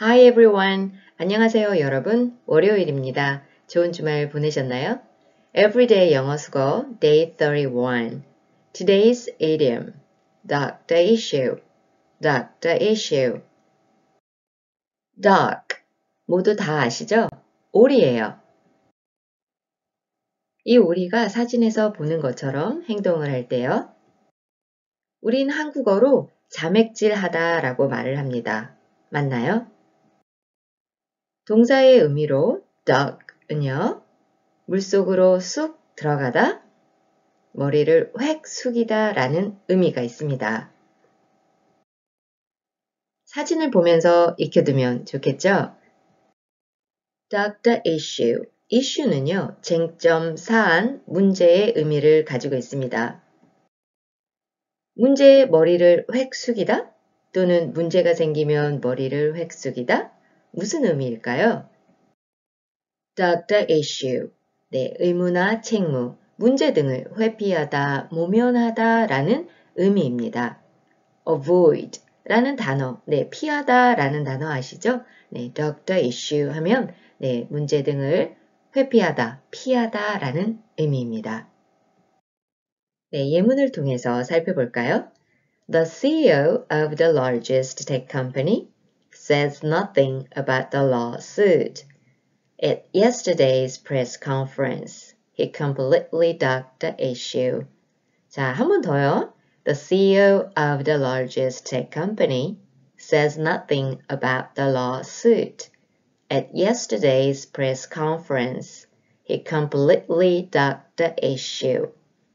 Hi everyone. 안녕하세요 여러분. 월요일입니다. 좋은 주말 보내셨나요? Everyday 영어 수거 Day 31. Today's idiom. Duck the issue. Duck the issue. Duck. 모두 다 아시죠? 오리예요. 이 오리가 사진에서 보는 것처럼 행동을 할 때요. 우린 한국어로 자맥질하다 라고 말을 합니다. 맞나요? 동사의 의미로 duck은요. 물속으로 쑥 들어가다, 머리를 획 숙이다 라는 의미가 있습니다. 사진을 보면서 익혀두면 좋겠죠? Duck the issue. issue는요. 쟁점, 사안, 문제의 의미를 가지고 있습니다. 문제의 머리를 획 숙이다 또는 문제가 생기면 머리를 획 숙이다? 무슨 의미일까요? Duck the issue. 네, 의무나 책무, 문제 등을 회피하다, 모면하다 라는 의미입니다. avoid 라는 단어, 네, 피하다 라는 단어 아시죠? 네, duck the issue 하면 네, 문제 등을 회피하다, 피하다 라는 의미입니다. 네, 예문을 통해서 살펴볼까요? The CEO of the largest tech company says nothing about the lawsuit. At yesterday's press conference, he completely ducked the issue. 자, 한 번 더요. The CEO of the largest tech company says nothing about the lawsuit. At yesterday's press conference, he completely ducked the issue.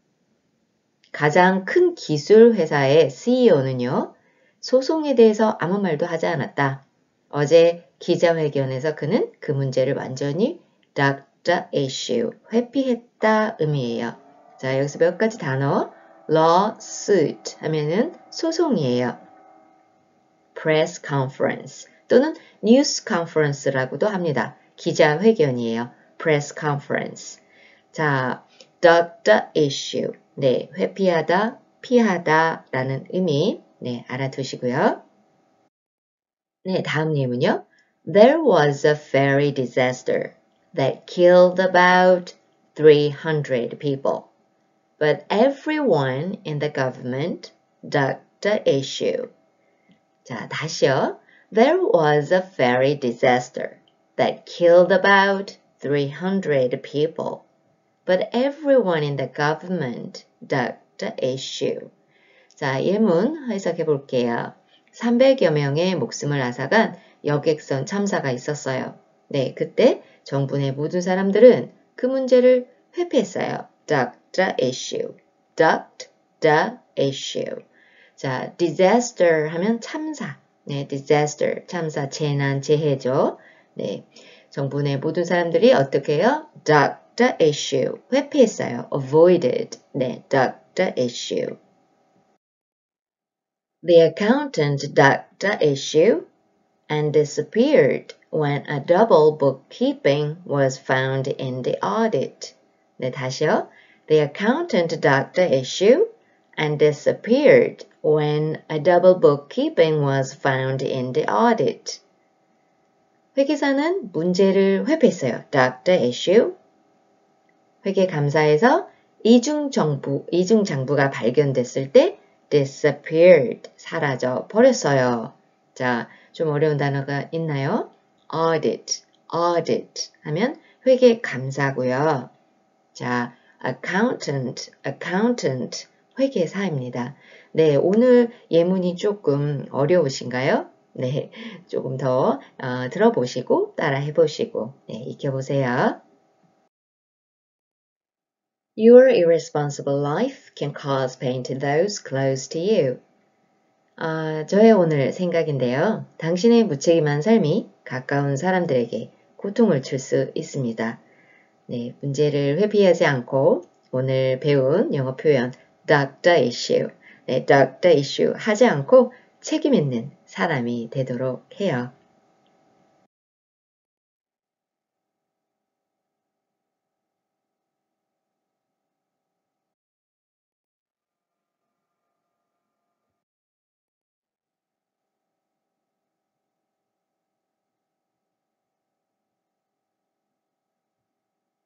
가장 큰 기술 회사의 CEO는요, 소송에 대해서 아무 말도 하지 않았다. 어제 기자회견에서 그는 그 문제를 완전히 ducked the issue, 회피했다 의미예요. 자, 여기서 몇 가지 단어, lawsuit 하면은 소송이에요. press conference 또는 news conference라고도 합니다. 기자회견이에요. press conference. 자, duck the issue. 네, 회피하다, 피하다 라는 의미 네, 알아두시고요. 네, 다음 예문요. There was a ferry disaster that killed about 300 people. But everyone in the government ducked the issue. 자, 다시요. There was a ferry disaster that killed about 300 people. But everyone in the government ducked the issue. 자, 예문 해석해 볼게요. 300여 명의 목숨을 앗아간 여객선 참사가 있었어요. 네, 그때 정부 내 모든 사람들은 그 문제를 회피했어요. ducked the issue. ducked the issue. 자, disaster 하면 참사. 네, disaster, 참사, 재난, 재해죠. 네, 정부 내 모든 사람들이 어떻게 해요? ducked the issue. 회피했어요. avoided. 네, ducked the issue. The accountant ducked the issue and disappeared when a double bookkeeping was found in the audit. 네, 다시요. The accountant ducked the issue and disappeared when a double bookkeeping was found in the audit. 회계사는 문제를 회피했어요. ducked the issue. 회계감사에서 이중장부가 발견됐을 때 disappeared, 사라져 버렸어요. 자, 좀 어려운 단어가 있나요? audit, audit 하면 회계감사고요. 자, accountant, 회계사입니다. 네, 오늘 예문이 조금 어려우신가요? 네, 조금 더 들어보시고 따라 해보시고 네, 익혀보세요. Your irresponsible life can cause pain to those close to you. 저의 오늘 생각인데요. 당신의 무책임한 삶이 가까운 사람들에게 고통을 줄 수 있습니다. 네, 문제를 회피하지 않고 오늘 배운 영어 표현 duck the issue, 네, duck the issue 하지 않고 책임 있는 사람이 되도록 해요.